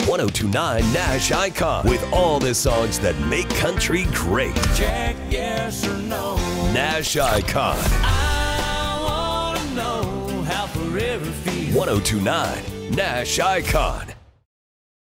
1029 Nash Icon with all the songs that make country great. Jack, yes or no? Nash Icon. I want to know how forever feels. 1029 Nash Icon.